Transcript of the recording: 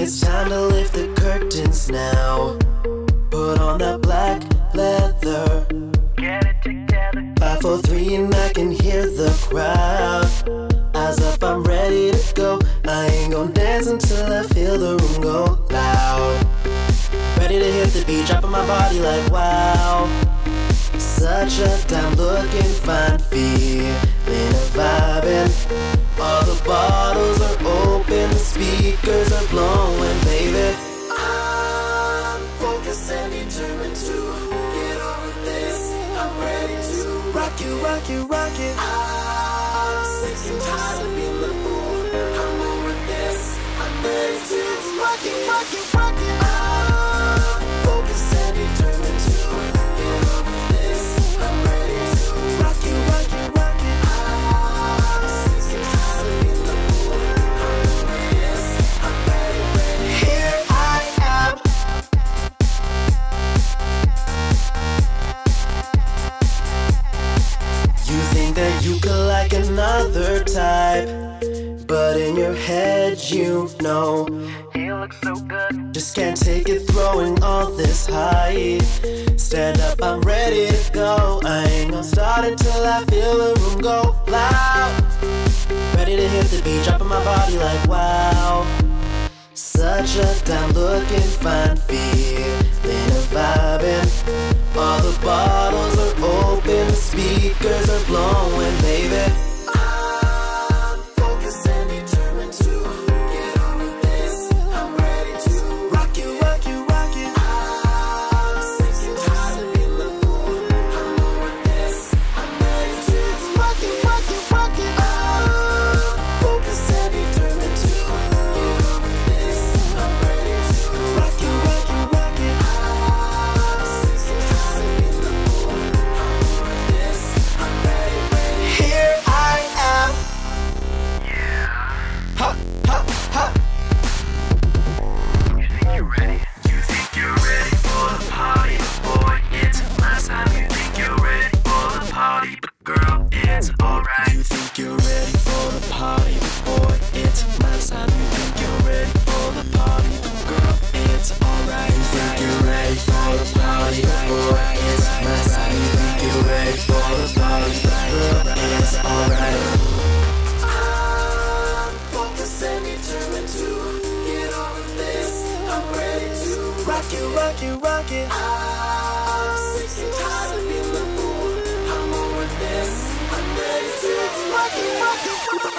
it's time to lift the curtains now. Put on that black leather. Get it together. 5, 4, 3 and I can hear the crowd. Eyes up, I'm ready to go. I ain't gon' dance until I feel the room go loud. Ready to hit the beat, dropping my body like wow. Such a time looking fine, feeling a vibing. All the bottles are open, the speakers are blowing, baby. I'm focused and determined to get over this. I'm ready to rock you, rock you, rock it. I'm sick and tired of being the fool. I'm over this. I'm ready to rock it, rock it, rock it. I'm focused and determined to get over this. I'm ready to rock you, rock you, rock it. I'm sick and tired of being the fool. I'm over this. I'm ready, ready. Here I am. You think that you could like another type, but in your head you know You look so good. just can't take it throwing all this hype. Stand up, I'm ready to go. I ain't gonna start until I feel the room go loud. Ready to hit the beat, dropping my body like wow. Such a time looking fine, feeling a vibing. All the bottles are open, the speakers are blowing, baby. I'm focused and determined to get over this. I'm ready to rock you, rock you, rock it. I'm sick and tired of being the fool. I'm over this. I'm ready to rock it, rock it, rock it. I'm focused and determined to get over this. I'm ready to rock you, rock you, rock it. I'm sick and tired of being the fool. I'm over this. I'm ready, ready. Here I am. Ha, ha, ha. You think you're ready? You think you're ready for the party, boy? It's my time. You think you're ready for the party, but girl, it's alright. You think you're ready for the party, boy? It's my time. You think you're ready for the party, but girl, it's alright. You think you're ready for the party, boy? It's my time. You think you're ready for the party, but girl, it's alright. I'm focused and determined to get over this. I'm ready to rock you, rock you, rock it. I'm sick and tired of being the fool. I'm over this. I'm ready to rock it, rock it.